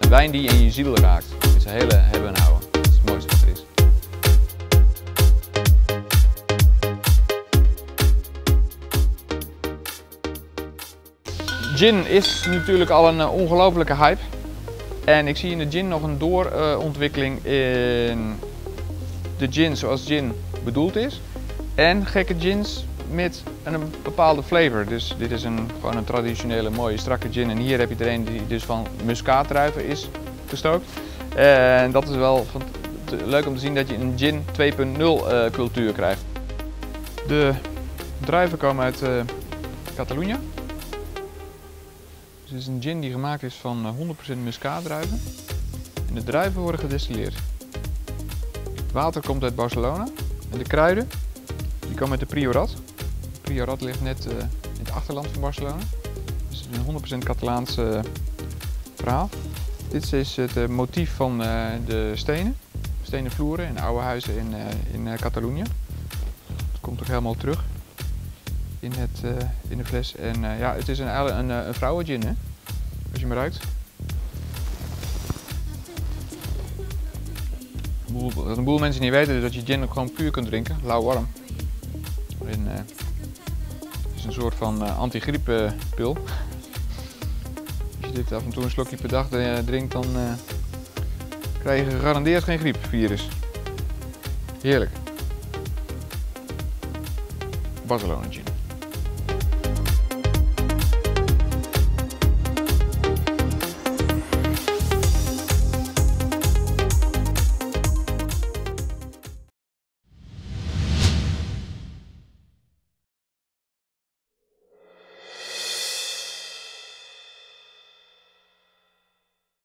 wijn die in je ziel raakt. Het is een hele hebben en houden. Dat is het mooiste wat er is. Gin is natuurlijk al een ongelofelijke hype. En ik zie in de gin nog een doorontwikkeling in de gin zoals gin bedoeld is. En gekke gins met een bepaalde flavor. Dus dit is gewoon een traditionele mooie strakke gin. En hier heb je er een die dus van muskaatdruiven is gestookt. En dat is wel leuk om te zien dat je een gin 2.0 cultuur krijgt. De druiven komen uit Catalonië. Dus het is een gin die gemaakt is van 100% muskaatdruiven. En de druiven worden gedestilleerd. Het water komt uit Barcelona. En de kruiden die komen uit de Priorat. Priorat ligt net in het achterland van Barcelona. Dus het is een 100% Catalaans verhaal. Dit is het motief van de stenen vloeren in oude huizen in Catalonië. Het komt ook helemaal terug in de fles. En ja, het is een vrouwengin, hè? Als je hem ruikt. Wat een boel mensen niet weten is dat je gin ook gewoon puur kunt drinken, lauwwarm. Het is een soort van anti-grieppil. Als je dit af en toe een slokje per dag drinkt, dan krijg je gegarandeerd geen griepvirus. Heerlijk. Barcelona gin.